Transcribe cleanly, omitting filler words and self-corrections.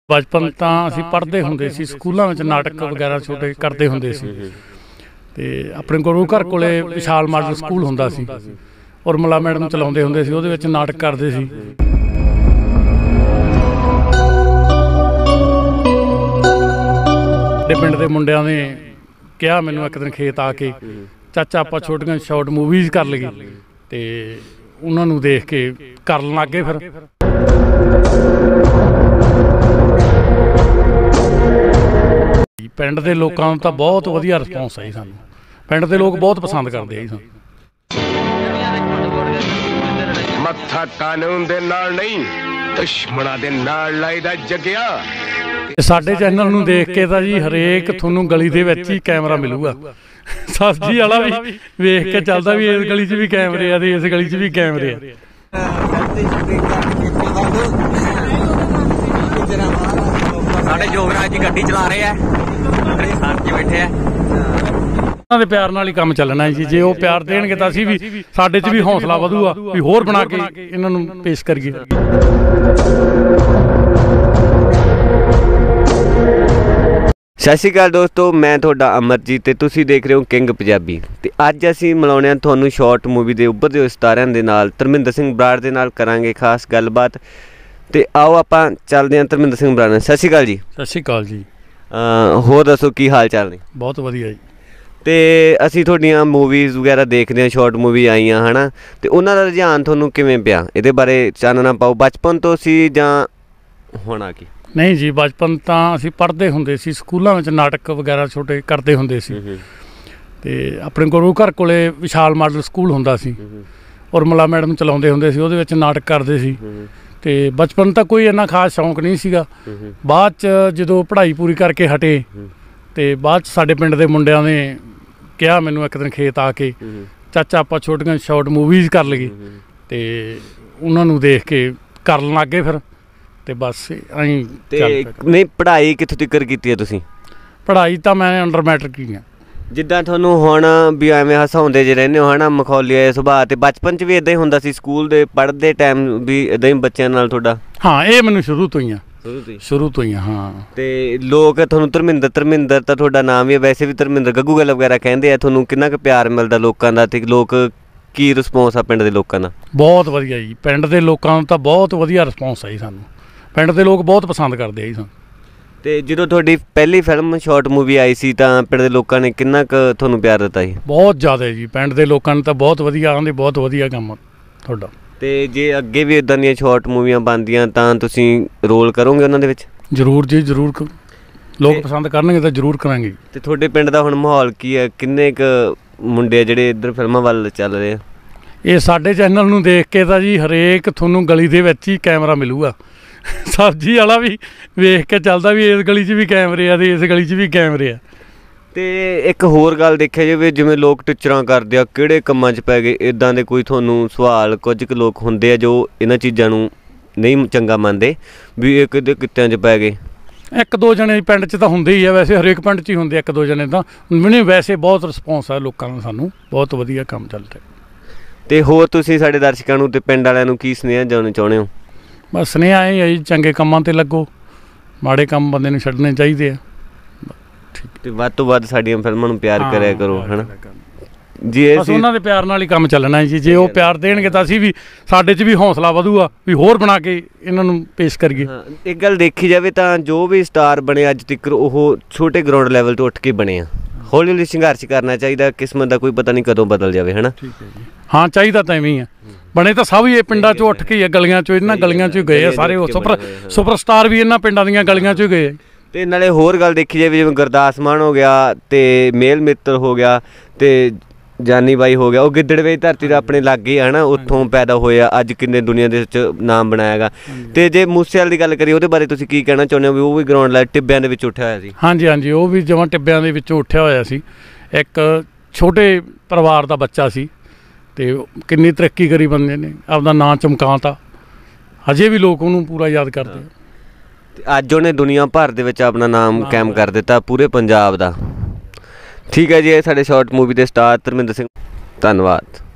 बचपन तो असीं पढ़ते हुंदे सी, स्कूलों में नाटक वगैरह छोटे करते हुंदे सी। ते अपने गुरु घर कोले विशाल मॉडल स्कूल हुंदा सी, उर्मिला मैडम चलाउंदे हुंदे सी, उहदे विच नाटक करदे सी। पिंड दे मुंडियां ने कहा मैनूं एक दिन खेत आके, चाचा आपां छोटियां शॉर्ट मूवीज़ कर लईए, ते उन्हां नूं देख के करन लग गए। फिर पिंड दे लोकां नूं तां बहुत वधिया रिस्पॉन्स है जी। सानूं पिंड दे लोग बहुत पसंद करते हैं जी। मत्था कानून दे नाल नहीं, दुश्मनां दे नाल लाईदा जगिया। साडे चैनल नूं देख के तां जी हरेक तुहानूं गली दे विच ही कैमरा मिलूगा। सब्जी वाला भी वेख के चलदा भी इस गली च भी कैमरे आ ते इस गली च भी कैमरे आ। साडे जोगराज जी गड्डी चला रहे हैं, बैठे हैं। उन्हां दे प्यार नाल ही काम चलना है जी। जे वो प्यार देणगे तां असीं भी साडे च भी हौसला वधूगा भी होर बना के इन्हां नूं पेश करिए। सत श्री अकाल दोस्तों, मैं तुहाडा अमरजीत ते तुसीं देख रहे हो किंग पंजाबी। ते अज असीं मिलाउने तुहानूं शॉर्ट मूवी दे उभरदे होए सितारिਆਂ दे नाल धर्मिंदर सिंह बराड़ दे नाल करांगे खास गलबात। ते आओ आपां चलदे हां धर्मिंदर सिंह बराड़ नाल। सत श्री अकाल जी। सत श्री अकाल जी। होर दसो की हाल चाल ने? बहुत वधिया जी। ते असीं तुहाडीਆਂ मूवीज़ वगैरह देखदे हां, शॉर्ट मूवी आईयां है ना, ते उन्हां दा रुझान तुहानूं किवें पिया? इहदे बारे चानना पाओ। बचपन तो सी जां हुण आ के? नहीं जी, बचपन तो असीं पढ़ते हुंदे सी, स्कूलों में नाटक वगैरह छोटे करते हुंदे सी। ते अपने गुरु घर कोले विशाल मॉडल स्कूल हुंदा सी, उर्मिला मैडम चलाउंदे हुंदे सी, उहदे विच नाटक करदे सी। ते बचपन तक कोई इन्ना खास शौक नहीं सीगा। बाद च जदों पढ़ाई पूरी करके हटे ते बाद च साडे पिंड दे मुंडियां ने कहा मैनूं एक दिन खेत आके, चाचा आपां छोटियां शॉर्ट मूवीज़ कर लईए, ते उन्हां नूं देख के करन लग गए। फिर ते बस अं नहीं पढ़ाई कित्थों तक कीती है तुसीं? पढ़ाई तो मैं अंडर मैट्रिक की है। जिद्दां तुहानूं हुण भी एवें हसाउंदे जे रहिंदे हो है ना, मखौलिया सुभाਅ, ते बचपन च भी इदां ही हुंदा सी? स्कूल दे पढ़दे टाइम भी इदां ही बच्चों नाल तुहाडा? हाँ, ये मैनूं शुरू तो ही शुरू तो ही। हाँ, ते लोग तुहानूं धर्मिंदर तां तुहाडा नाम ही है, वैसे भी धर्मिंदर गग्गू गल वगैरह कहंदे आ। तुहानूं किन्ना क प्यार मिलदा लोकां दा, ते लोक की रिस्पॉन्स आ पिंड दे लोकां दा? बहुत वधिया जी। पिंड दे लोकां दा तां बहुत वधिया रिस्पॉन्स है जी। सानूं पिंड दे लोग बहुत पसंद करते हैं जी। ते जो तुहाडी पहली फिल्म शॉर्ट मूवी आई सी तां पिंड दे लोकां ने किन्ना क तुहानूं प्यार दित्ता जी? बहुत ज़्यादा जी। पिंड दे लोकां ने तां बहुत वधिया आंदे, बहुत वधिया काम तुहाडा। ते जे अगे भी इदां दियां शॉर्ट मूवियां बनदियां तां तुसीं रोल करोगे उन्हां दे विच? जरूर जी, जरूर। लोग पसंद करनगे तां जरूर करांगे। ते तुहाडे पिंड दा हुण माहौल की है? किन्ने क मुंडे जिहड़े इधर फिल्मां वल चल रहे? ये साडे चैनल नूं देख के तां जी हरेक तुहानूं गली दे विच ही कैमरा मिलूगा। सब्जी वाला भी वेख के चलदा भी इस गली च भी कैमरे आ ते इस गली च भी कैमरे आ। ते एक होर गल देखिया जावे, जिवें लोग टिचरां करदे आ, किहड़े कम्मां च पै गए, इदां दे कोई तुहानूं सवाल? कुछ क लोग हुंदे आ जो इन्हां चीज़ां नूं नहीं चंगा मंनदे भी इह किते कित्तिਆਂ च पै गए? एक दो जने पिंड च तां हुंदे ही आ, वैसे हरेक पिंड च ही हुंदे एक दो जने तां नहीं। वैसे बहुत रिस्पॉन्स है लोकां दा, सानूं बहुत वधिया काम चल रहा। ते होर तुसीं साडे दर्शकां नूं ते पिंड वालिआं नूं की सुनेहा देना चाहुंदे हो? बस सुनेहा ये है जी, चंगे कामां ते लगो, माड़े काम बंदे नूं छड्डने चाहीदे आ। ते वध तो वध साडीआं फिल्मां नूं प्यार करिया करो, है ना जी। बस उन्हां दे प्यार नाल ही काम चलना है जी। जे वो प्यार देणगे तां असीं भी साडे च भी हौसला वधूगा भी होर बना के इन्हां नूं पेश करिए। एक गल देखी जावे तां जो भी स्टार बने अज तक ओह छोटे ग्राउंड लैवल तो उठ के बने आ। हौली हौली संघर्ष करना चाहिए, किस्मत का कोई पता नहीं कदों बदल जाए, है ना? हाँ, चाहिए तो इवें ही है। बने तो सब ही पिंडां चों उठ के ही गलियां चों, इन्हां गलियां चों गए आ सारे। सुपरस्टार भी इन्हां पिंडां दीयां गलियां चों गए। ते नाले होर गल देखी जाए, जिवें गुरदास मान हो गया, ते मेल मित्तर हो गया, ते जानी बाई हो गया, वो गिद्दड़वे धरती का अपने लागे है ना, उत्थों पैदा होया, अज किन्ने दुनिया दे विच नाम बनाया। ते जे मूसेवाले दी गल करिए, उहदे बारे तुसीं की कहना चाहुंदे हो भी वो भी ग्राउंड लै टिब्बिਆਂ ਦੇ ਵਿੱਚ ਉੱਠਿਆ ਹੋਇਆ ਸੀ? हाँ जी, हाँ जी, वो भी जमां टिब्बिਆਂ ਦੇ ਵਿੱਚੋਂ ਉੱਠਿਆ ਹੋਇਆ ਸੀ। एक छोटे परिवार का बच्चा सी ते किन्नी तरक्की करी बंदे ने, आपदा नाम चमकाता। अजे भी लोग उन्होंने पूरा याद करते हैं। अज उन्हें दुनिया भर दे विच अपना नाम कायम कर दिता, पूरे पंजाब दा। ठीक है जी, ये साडे शॉर्ट मूवी के स्टार धर्मिंदर सिंह, धन्नवाद।